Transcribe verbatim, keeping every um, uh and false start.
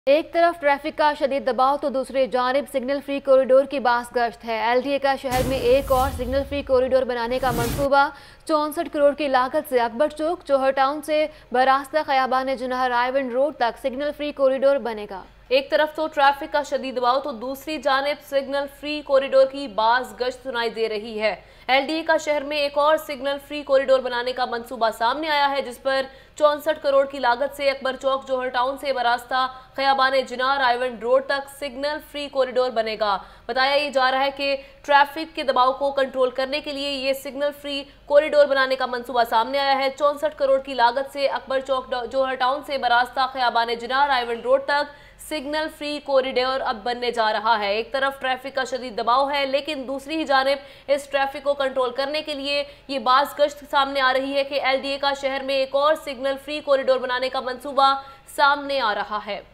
ایک طرف ٹریفک کا شدید دباؤ تو دوسری جانب سگنل فری کوریڈور کی باز گشت ہے۔ ایل ڈی اے کا شہر میں ایک اور سگنل فری کوریڈور بنانے کا منصوبہ چونسٹھ کروڑ کی لاگت سے اکبر چوک جوہر ٹاؤن سے براستہ خیابان جناح رائیونڈ روڈ تک سگنل فری کوریڈور بنے گا۔ ایک طرف تو ٹریفک کا شدید دباؤ تو دوسری جانب سگنل فری کوریڈور کی باز گشت سنائی دے رہی ہے۔ ایل ڈی اے کا شہر میں ایک اور سگنل فری کوریڈور بنانے کا منصوبہ سامنے آیا ہے، جس پر چونسٹھ کروڑ کی لاگت سے اکبر چوک جوہر ٹاؤن سے براستہ خیابان جناح رائیونڈ روڈ تک سگنل فری کوریڈور بنے گا۔ بتایا یہ جا رہا ہے کہ ٹریفک کے دباؤ کو کنٹرول کرنے کے لیے یہ سگنل فری کوریڈور بنانے کا منصوبہ سامنے آیا ہے۔ چونسٹھ کروڑ کی لاگت سے اکبر چوک جوہر ٹاؤن سے براستہ خیابان جناح رائیونڈ روڈ تک سگنل فری کوریڈور اب بننے جا رہا ہے۔ ایک طرف ٹریفک کا شدید دباؤ ہے، لیکن دوسری ہی جانب اس ٹریفک کو کنٹرول کرنے کے لیے یہ باز گشت سامنے آ رہی ہے کہ ایل ڈی اے کا شہر میں ایک اور سگنل فری کوریڈور بنانے کا منصوبہ سامنے آ رہا ہے۔